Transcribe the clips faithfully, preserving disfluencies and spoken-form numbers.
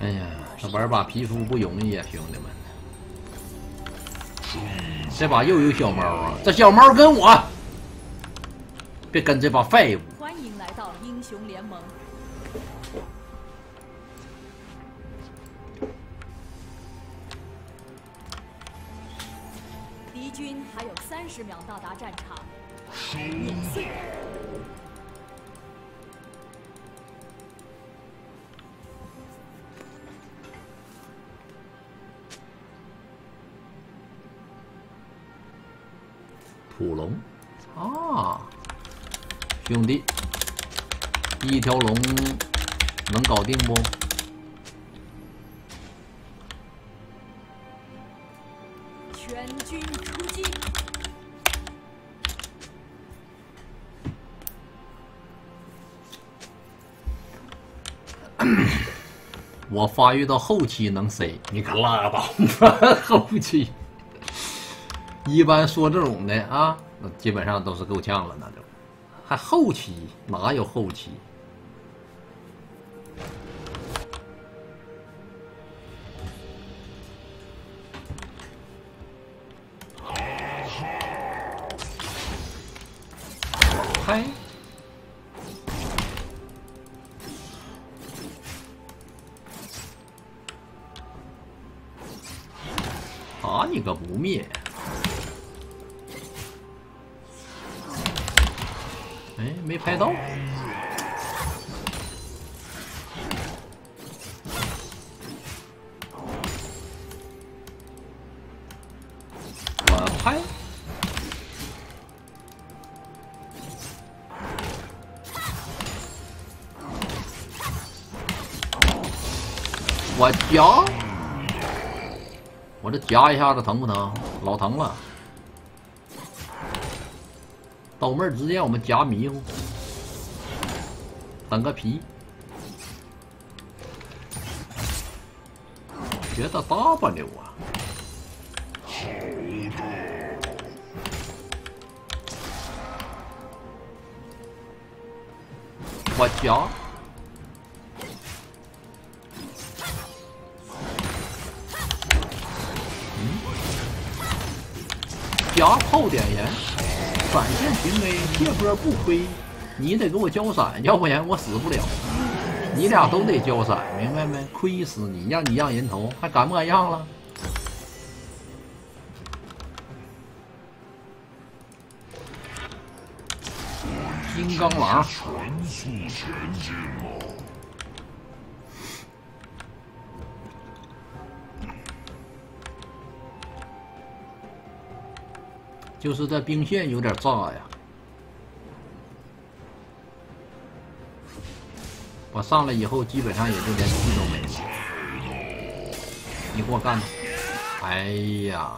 哎呀，这玩把皮肤不容易啊，兄弟们！这把又有小猫啊！这小猫跟我，别跟这把废物！ 欢迎来到英雄联盟。敌军还有三十秒到达战场，碾碎。 土龙啊，兄弟，一条龙能搞定不？ 全军出击！ 我发育到后期能 C， 你可拉倒吧！后期。 一般说这种的啊，那基本上都是够呛了，那就还后期哪有后期？嗨，啊你个不灭！ 哎，没拍到。我拍。我夹。我这夹一下子疼不疼？老疼了。 豆妹儿直接我们夹迷糊，等个皮，觉得 W 啊，我夹，嗯，夹后点烟。 闪现平 A， 这波不亏，你得给我交闪，要不然我死不了。你俩都得交闪，明白没？亏死你，让你让人头，还敢不敢让了？金刚狼，全速前进了。就是这兵线有点炸呀！我上来以后，基本上也就连气都没了。你给我干吧！哎呀！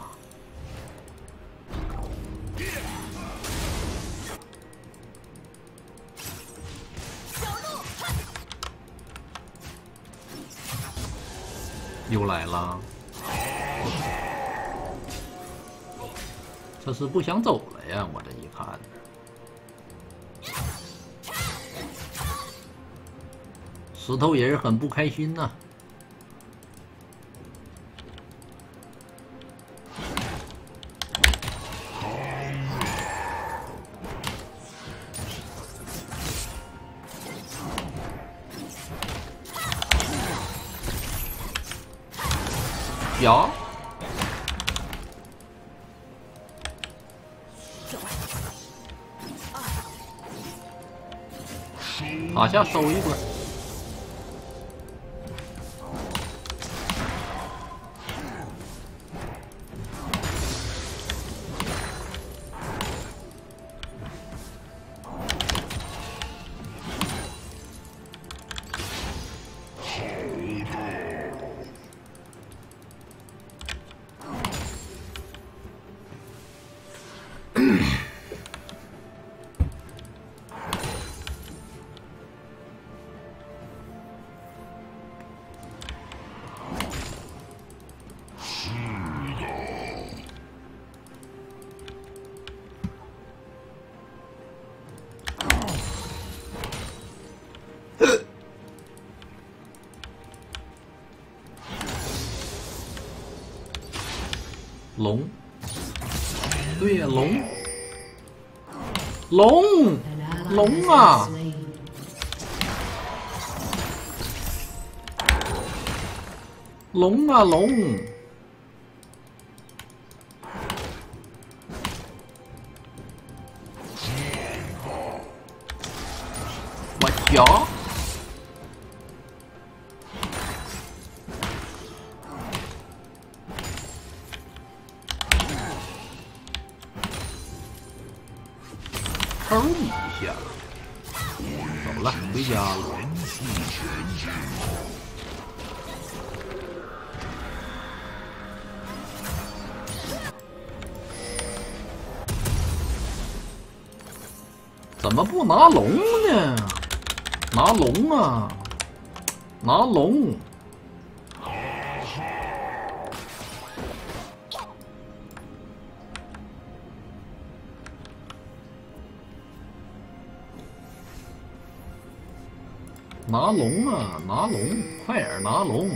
又来了。 这是不想走了呀！我这一看，石头人很不开心呐、啊。呀！ 塔下收一波， 龙，对呀，龙，龙，龙啊！龙啊龙！我瞧。 抽一下，走了，回家了。怎么不拿龙呢？拿龙啊！拿龙！拿龙啊！拿龙！快点拿龙！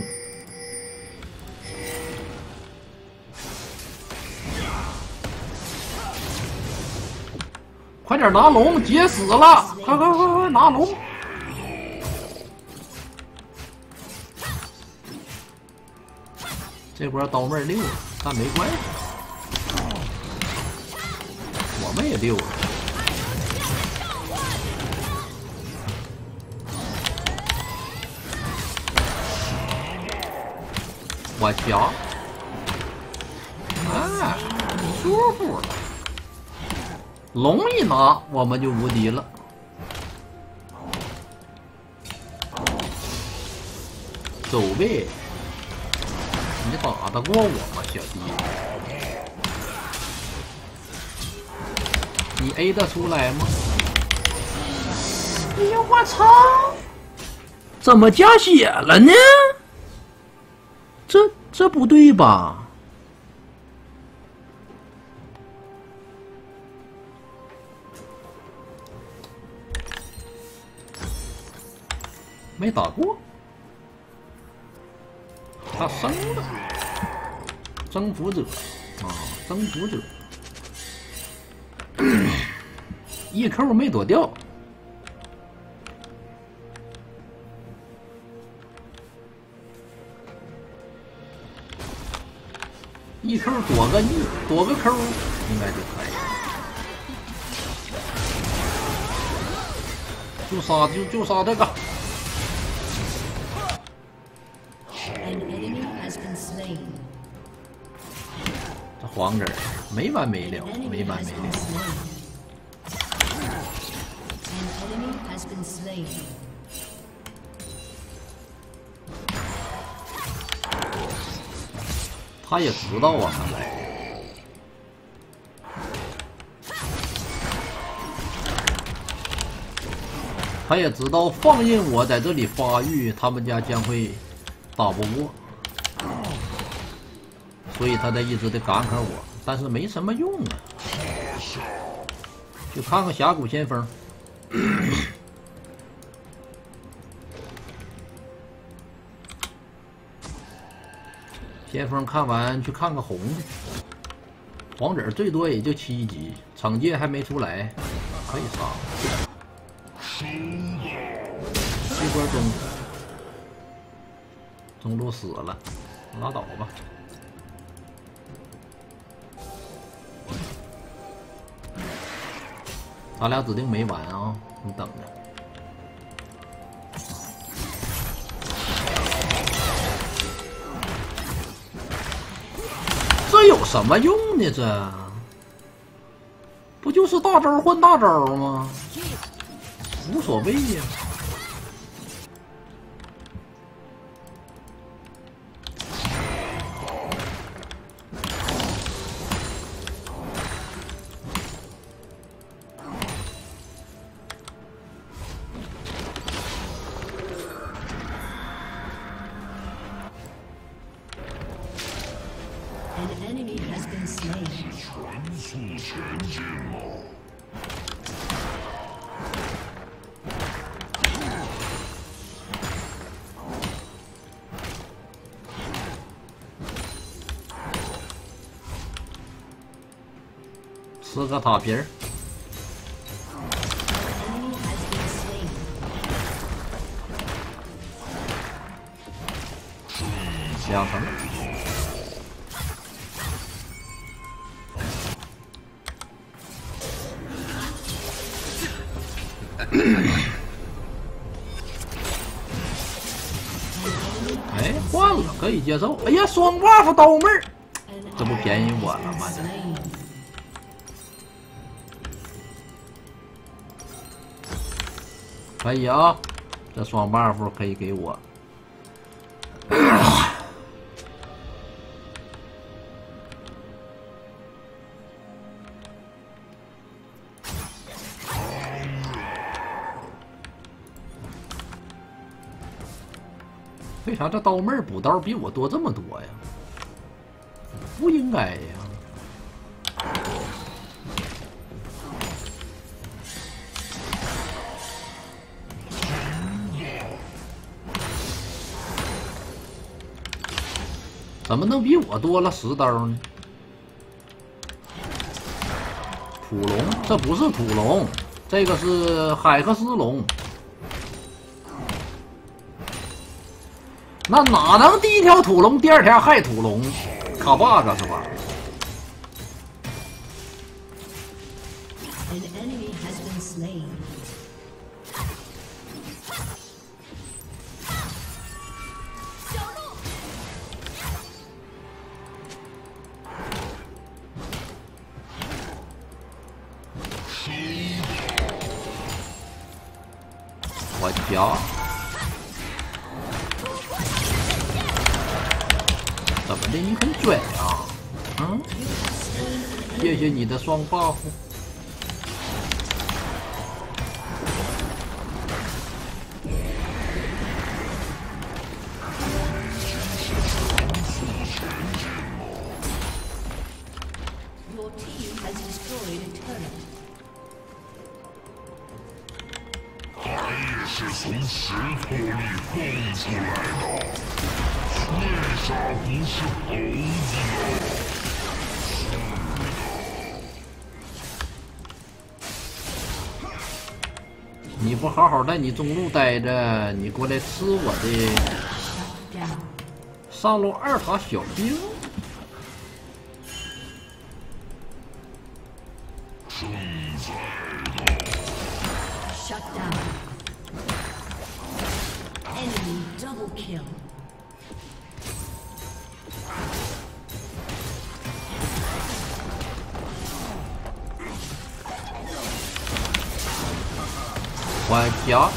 快点拿龙！结死了！快快快快拿龙！这波刀妹溜了，但没关系，我们也溜了。 我瞧，啊，舒服了。龙一拿，我们就无敌了。走呗，你打得过我吗，小弟？你 A 得出来吗？哎呀，我操！怎么加血了呢？ 这这不对吧？没打过，他升了，征服者啊，征服者，一扣没躲掉。 一扣躲个一躲个扣，应该就可以。就杀就就杀这个。这黄子没完没了，没完没了。他也知道啊，看来。他也知道放任我在这里发育，他们家将会打不过，所以他在一直的赶赶我，但是没什么用啊。就看看峡谷先锋。先锋看完去看个红的，黄子最多也就七级，惩戒还没出来，可以杀。这波中中路死了，拉倒吧。咱俩指定没完啊！你等着。 这有什么用呢？这不就是大招换大招吗？无所谓呀。 四个塔皮儿。两层。哎，换了，可以接受。哎呀，双 buff 刀妹儿，这不便宜我了吗？这可以啊，这双 buff 可以给我。为啥这刀妹儿补刀比我多这么多呀？不应该呀！怎么能比我多了十刀呢？土龙，这不是土龙，这个是海克斯龙。那哪能第一条土龙，第二条害土龙？卡 bug 是吧？我瞧。怎么的？你很拽啊？嗯，谢谢你的双 buff。 是从石头里蹦出来的，为啥不是猴子啊？ 你不好好在你中路待着，你过来吃我的上路二塔小兵。 Shut down. Enemy double kill. 我夹。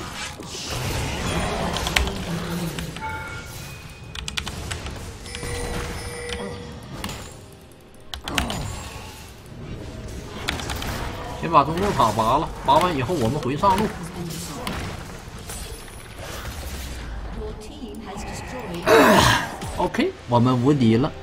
先把中路塔拔了，拔完以后我们回上路。OK， 我们无敌了。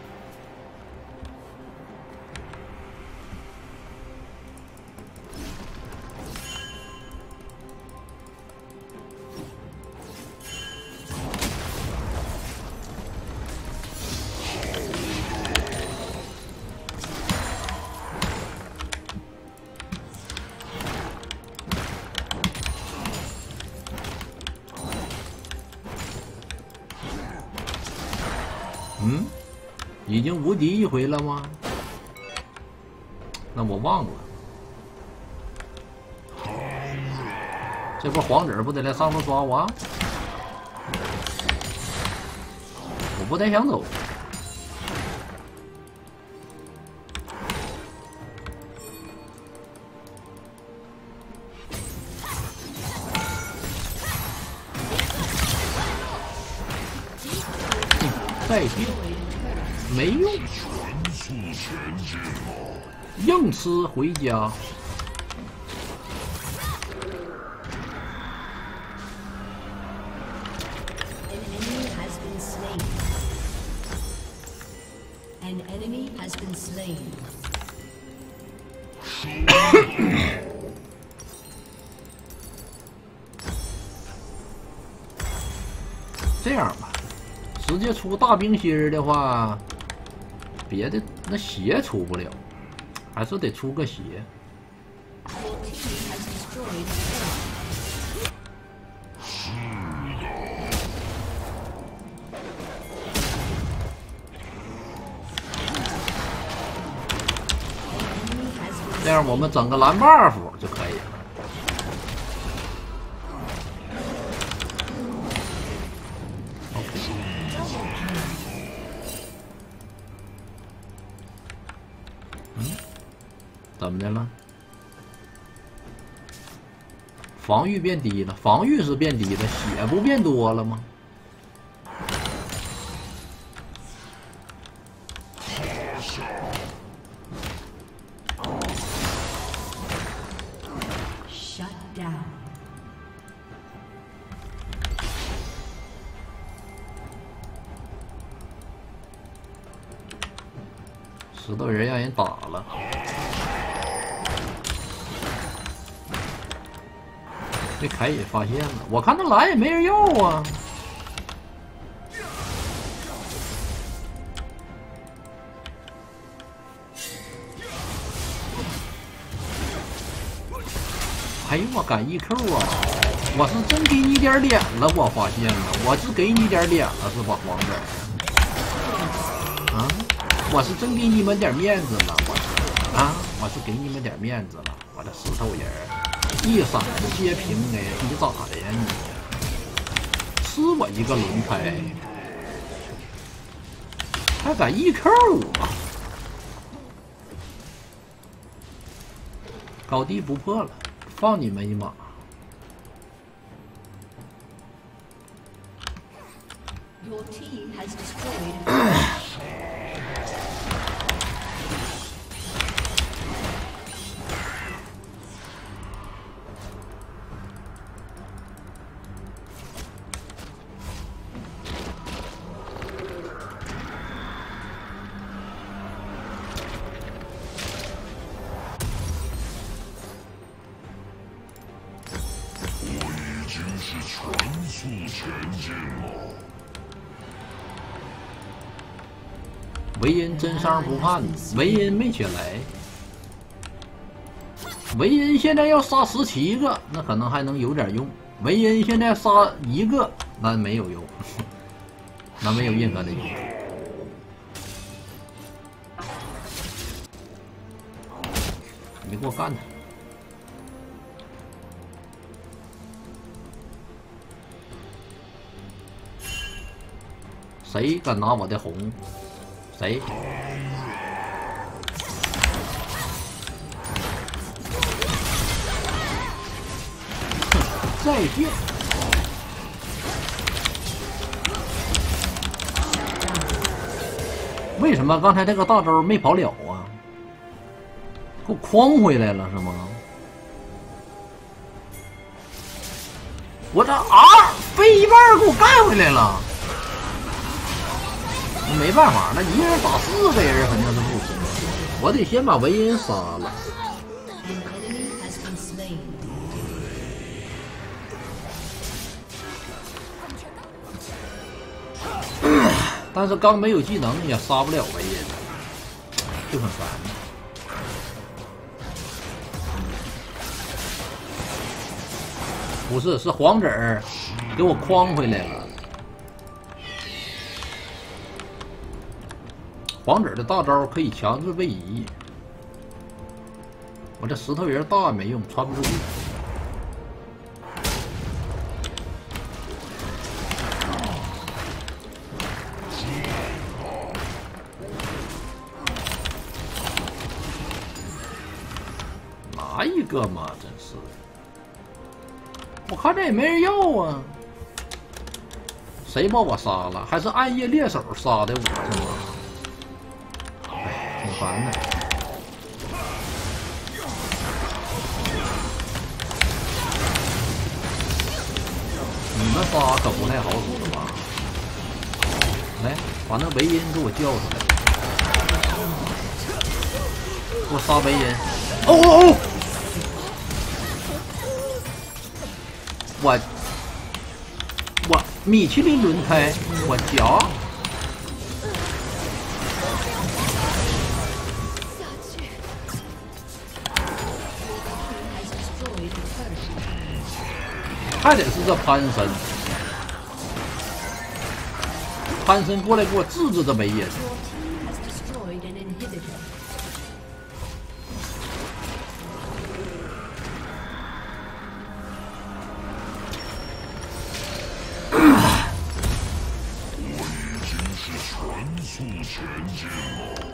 嗯，已经无敌一回了吗？那我忘了。这波黄子不得来上路抓我？我不太想走。再拼没用，硬吃回家。 An enemy has been slain. 这样吧。直接出大冰心儿的话，别的那血出不了。 还是得出个血。这样我们整个蓝 buff 就可以了。OK。嗯，怎么的了？防御变低了，防御是变低的，血不变多了吗？ 石头人让人打了，这凯也发现了，我看那蓝也没人要啊。哎呦，我敢 E Q 啊！我是真给你点脸了，我发现了，我是给你点脸了，是吧，黄子？啊？ 我是真给你们点面子了，我是啊，我是给你们点面子了。我这石头人一闪皆平哎，你咋的呀你？吃我一个轮开，还敢 E Q 我？高低不破了，放你们一马。 Your team has destroyed. 是全速前进了。 维恩真伤不怕你，维恩没起来。维恩现在要杀十七个，那可能还能有点用。维恩现在杀一个，那没有用，那没有任何的用。你给我干他！ 谁敢拿我的红？谁？再见。为什么刚才这个大招没跑了啊？给我诓回来了是吗？我这 R 飞一半给我干回来了。 没办法，那一人打四个人肯定是不行，我得先把维恩杀了。但是刚没有技能也杀不了维恩，就很烦。不是，是黄子儿给我诓回来了。 黄子的大招可以强制位移，我这石头人大没用，穿不出去。拿一个嘛，真是！我看这也没人要啊。谁把我杀了？还是暗夜猎手杀的我是吗？ 挺烦的，你们仨可不太好使吧？来，把那维恩给我叫出来，给我杀维恩！哦哦哦！我我米其林轮开，我夹。 还得是这潘神，潘神过来给我治治这梅野。 速前进了。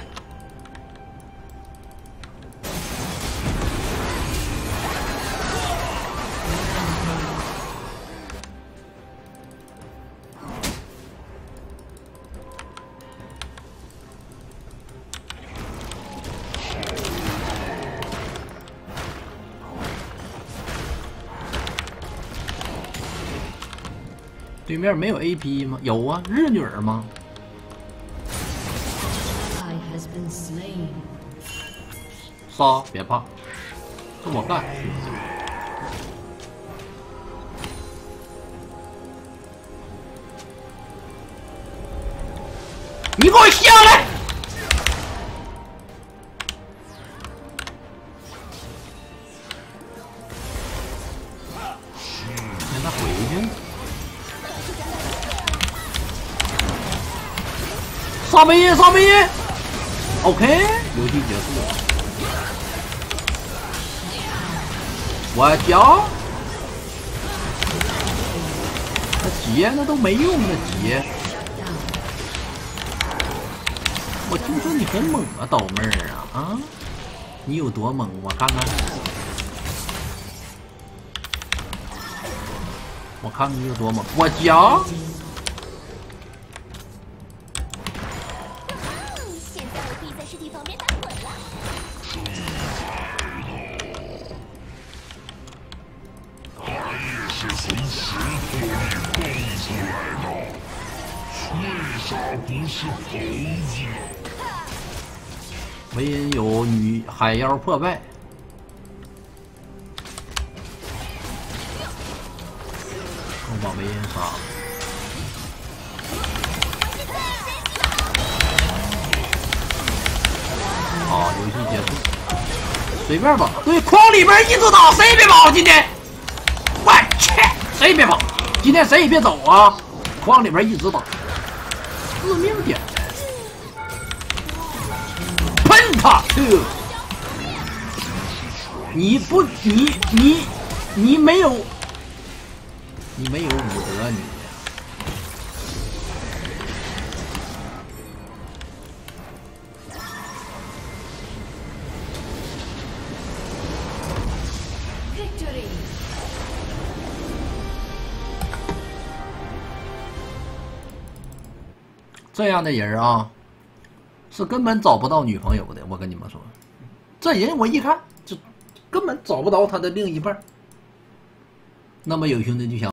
对面没有 A P 吗？有啊，日女儿吗？ 杀，别怕，跟我干！你给我下来！让他回去。杀梅耶，杀梅耶 ！OK， 游戏结束了。 我教，那劫那都没用，那劫。我听说你很猛啊，刀妹儿啊啊！你有多猛？我看看，我看看你有多猛。我教。 现在我可以在尸体旁边打滚了。 是从石头里蹦出来的，为啥不是猴子？ 维恩有女海妖破败，我把维恩杀了。好，游戏结束，随便吧。对，框里边一直打，谁也别跑，今天。 我去，谁也别跑！今天谁也别走啊！框里边一直打，致命点，喷他！你不，你你你没有，你没有武德，你。这样的人啊，是根本找不到女朋友的。我跟你们说，这人我一看就根本找不到他的另一半。那么有兄弟就想。